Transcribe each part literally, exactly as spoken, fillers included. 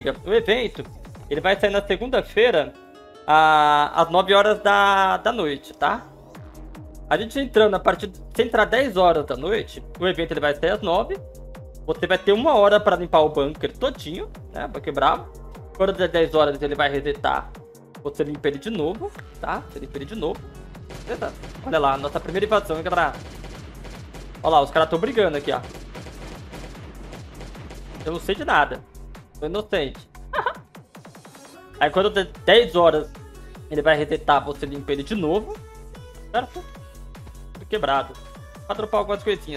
O evento, ele vai sair na segunda-feira, às nove horas da, da noite, tá? A gente entrando a partir... Se entrar dez horas da noite, o evento ele vai sair às nove. Você vai ter uma hora para limpar o bunker todinho, né? Bunker bravo. Quando der dez horas, ele vai resetar. Você limpa ele de novo, tá? Você limpa ele de novo. Beleza? Olha lá, nossa primeira invasão, hein, galera? Olha lá, os caras estão brigando aqui, ó. Eu não sei de nada. Sou inocente. Aí quando der dez horas, ele vai resetar, você limpa ele de novo. Certo? Tudo quebrado. Pra dropar algumas coisinhas.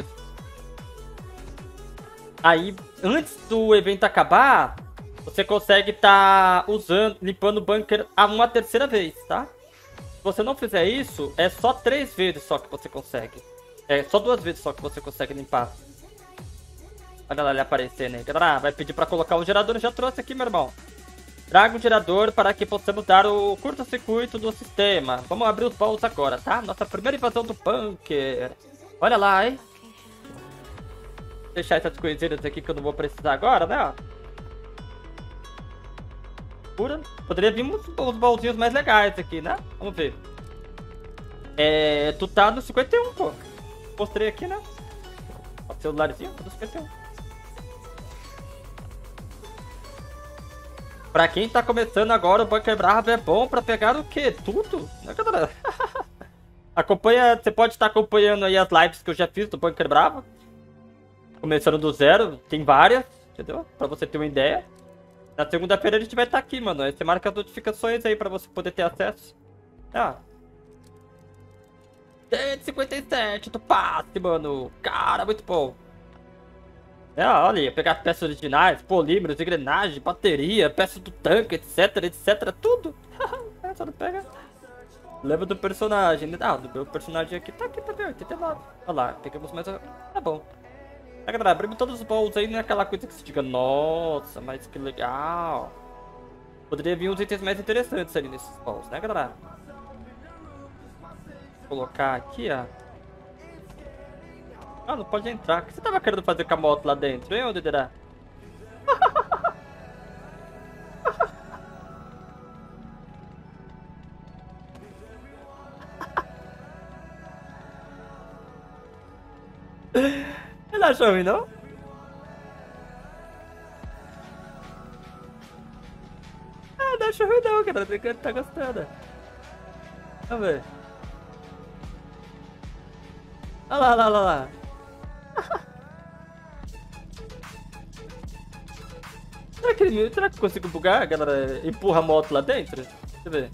Aí, antes do evento acabar, você consegue estar tá usando, limpando o bunker uma terceira vez, tá? Se você não fizer isso, é só três vezes só que você consegue. É só duas vezes só que você consegue limpar. Olha lá ele aparecendo aí. Galera, vai pedir pra colocar o gerador. Eu já trouxe aqui, meu irmão. Traga o gerador para que possamos dar o curto-circuito do sistema. Vamos abrir os baús agora, tá? Nossa primeira invasão do bunker. Olha lá, hein? Deixar essas coisinhas aqui que eu não vou precisar agora, né? Pura. Poderia vir uns, uns baúzinhos mais legais aqui, né? Vamos ver. É, tu tá no cinquenta e um, pô. Mostrei aqui, né? O celularzinho, no cinquenta e um. Pra quem tá começando agora, o Bunker Bravo é bom pra pegar o quê? Tudo? Né, galera? Acompanha, você pode estar acompanhando aí as lives que eu já fiz do Bunker Bravo. Começando do zero, tem várias, entendeu? Pra você ter uma ideia. Na segunda-feira a gente vai estar aqui, mano. Aí você marca as notificações aí pra você poder ter acesso. Ah. cento e cinquenta e sete do passe, mano. Cara, muito bom. É, olha aí, pegar peças originais, polímeros, engrenagem, bateria, peças do tanque, etc, etc, tudo. Só não pega. Leva do personagem. Ah, do meu personagem aqui tá aqui também, oitenta e nove. Olha lá, pegamos mais... Tá bom. É, galera, abrimos todos os baús aí, não é aquela coisa que você diga, nossa, mas que legal. Poderia vir uns itens mais interessantes ali nesses baús, né, galera? Vou colocar aqui, ó. Ah, não pode entrar. O que você tava querendo fazer com a moto lá dentro, hein, ô Dedera? Ele achou ruim, não? Ah, não achou ruim não, cara. Ele tá gostando. Vamos ver. Olha lá, olha lá, olha lá. Será que, ele, será que eu consigo bugar, galera? Empurra a moto lá dentro? Deixa eu ver.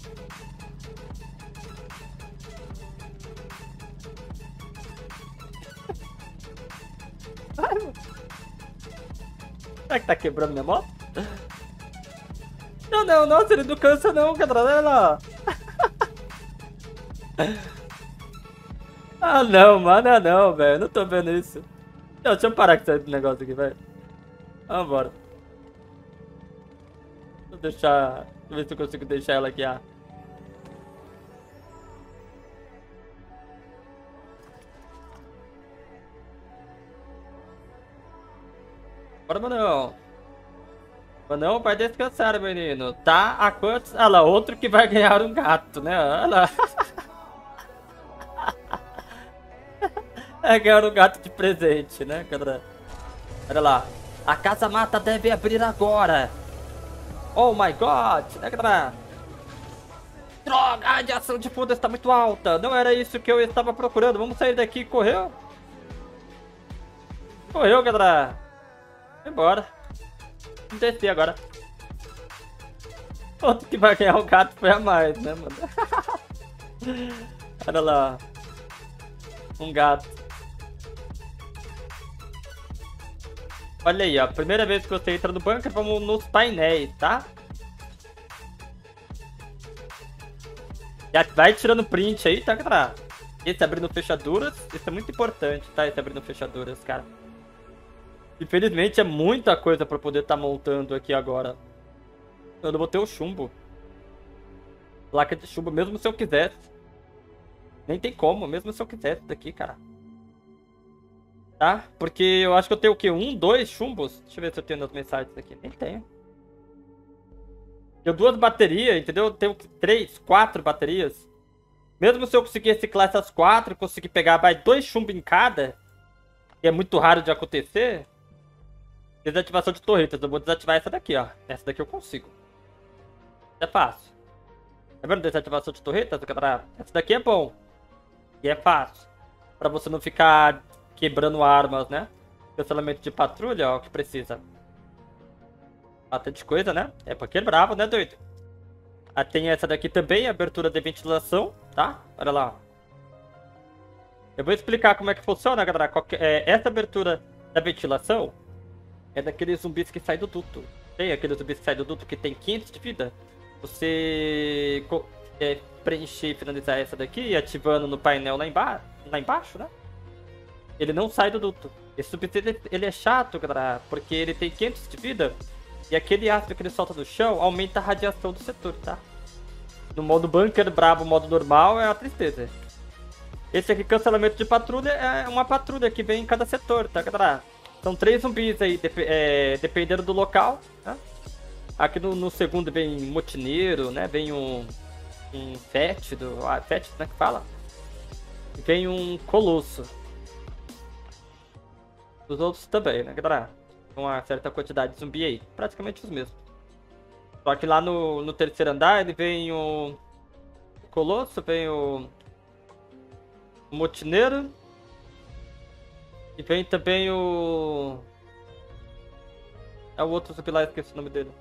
Ai, mano. Será que tá quebrando minha moto? Não, não, nossa, ele não cansa não, galera. Olha lá. Ah, não, mano, ah, não, velho. Não tô vendo isso. Não, deixa eu parar com esse negócio aqui, velho. Vambora. Vou deixar... Deixa eu ver se eu consigo deixar ela aqui, ah. Bora, Manão. Manão vai descansar, menino. Tá a quantos... Olha lá, outro que vai ganhar um gato, né? Olha lá. É ganhar um gato de presente, né, galera? Olha lá. A casa mata deve abrir agora. Oh my god, né, galera? Droga, a radiação de fundo está muito alta. Não era isso que eu estava procurando. Vamos sair daqui. Correu? Correu, galera. Vai embora. Vamos descer agora. Outro que vai ganhar um gato foi a mais, né, mano? Olha lá. Um gato. Olha aí, ó. Primeira vez que você entra no bunker, vamos nos painéis, tá? Já vai tirando print aí, tá, galera? Esse abrindo fechaduras. Isso é muito importante, tá? Esse abrindo fechaduras, cara. Infelizmente é muita coisa pra poder estar tá montando aqui agora. Eu não vou ter o chumbo. Placa de chumbo, mesmo se eu quisesse. Nem tem como, mesmo se eu quisesse daqui, cara. Tá? Porque eu acho que eu tenho o quê? Um, dois chumbos? Deixa eu ver se eu tenho nas mensagens aqui. Nem tenho. Tenho duas baterias, entendeu? Tenho três, quatro baterias. Mesmo se eu conseguir reciclar essas quatro, conseguir pegar mais dois chumbos em cada, que é muito raro de acontecer. Desativação de torretas. Eu vou desativar essa daqui, ó. Essa daqui eu consigo. É fácil. Tá vendo? Desativação de torretas, galera? Essa daqui é bom. E é fácil. Pra você não ficar quebrando armas, né? Cancelamento de patrulha, ó, o que precisa. Bastante coisa, né? É porque é bravo, né, doido? Ah, tem essa daqui também, abertura de ventilação, tá? Olha lá. Eu vou explicar como é que funciona, galera. Qualquer, é, essa abertura da ventilação é daqueles zumbis que saem do duto. Tem aqueles zumbis que saem do duto que tem quinhentos de vida. Você é, preencher e finalizar essa daqui, ativando no painel lá, emba lá embaixo, né? Ele não sai do duto. Esse zumbi, ele, ele é chato, galera, porque ele tem quinhentos de vida. E aquele ácido que ele solta do chão aumenta a radiação do setor, tá? No modo bunker brabo, modo normal, é uma tristeza. Esse aqui, cancelamento de patrulha, é uma patrulha que vem em cada setor, tá, galera? São três zumbis aí, dep é, dependendo do local, tá? Aqui no, no segundo vem motineiro, né? Vem um, um fétido, ah, fétido, né, que fala? Vem um colosso. Os outros também, né, galera? Uma certa quantidade de zumbi aí. Praticamente os mesmos. Só que lá no, no terceiro andar ele vem o, o colosso, vem o, o motineiro. E vem também o... É o outro zumbi lá, esqueci o nome dele.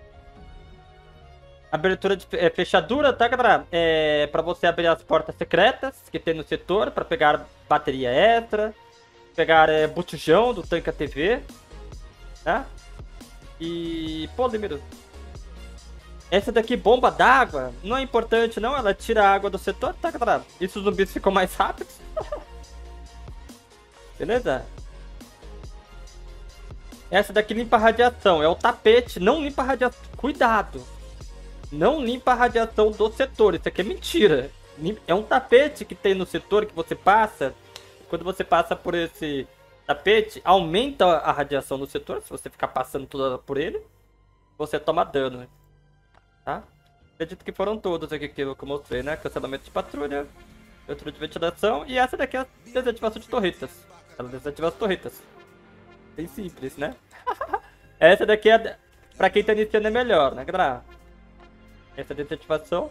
Abertura de é, fechadura, tá, galera? É pra você abrir as portas secretas que tem no setor, pra pegar bateria extra. Pegar é, botijão do tanque A T V. Tá? E polímero. Essa daqui, bomba d'água, não é importante não, ela tira a água do setor, tá, galera? Isso os zumbis ficam mais rápidos. Beleza? Essa daqui limpa a radiação, é o tapete, não limpa a radiação, cuidado. Não limpa a radiação do setor, isso aqui é mentira. É um tapete que tem no setor que você passa, quando você passa por esse... tapete, aumenta a radiação do setor. Se você ficar passando toda por ele, você toma dano, tá? Acredito que foram todos aqui que eu mostrei, né? Cancelamento de patrulha, abertura de ventilação. E essa daqui é a desativação de torretas. Ela desativa as torretas. Bem simples, né? Essa daqui é pra quem tá iniciando é melhor, né, galera? Essa desativação.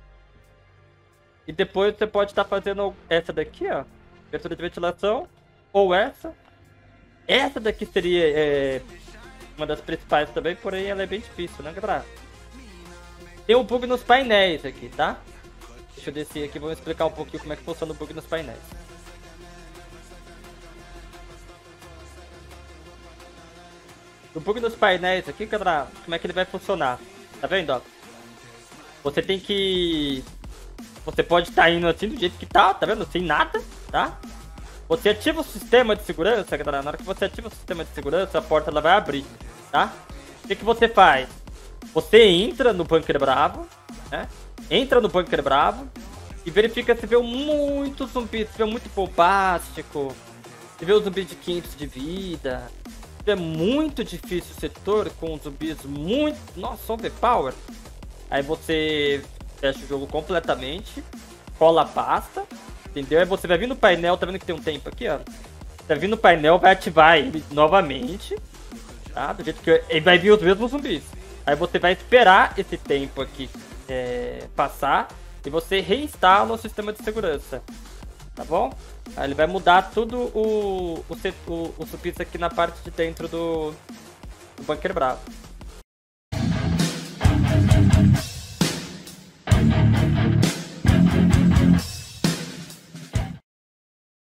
E depois você pode estar fazendo essa daqui, ó, abertura de ventilação. Ou essa. Essa daqui seria é, uma das principais também, porém ela é bem difícil, né, galera? Tem um bug nos painéis aqui, tá? Deixa eu descer aqui, vou explicar um pouquinho como é que funciona o bug nos painéis. O bug nos painéis aqui, galera, como é que ele vai funcionar? Tá vendo, ó? Você tem que... Você pode estar indo assim do jeito que tá, tá vendo? Sem nada, tá? Você ativa o sistema de segurança, galera. Na hora que você ativa o sistema de segurança, a porta ela vai abrir, tá? O que, que você faz? Você entra no bunker bravo, né? Entra no bunker bravo e verifica se vê muito zumbi, se vê muito bombástico, se vê o zumbi de quinhentos de vida. Se é muito difícil o setor com zumbis muito... Nossa, overpower. Aí você fecha o jogo completamente, cola a pasta. Entendeu? Aí você vai vir no painel, tá vendo que tem um tempo aqui, ó? Você vai vir no painel, vai ativar ele novamente, tá? Do jeito que... Ele vai vir os mesmos zumbis. Aí você vai esperar esse tempo aqui é, passar e você reinstala o sistema de segurança, tá bom? Aí ele vai mudar tudo o, o, o, o zumbis aqui na parte de dentro do, do bunker bravo.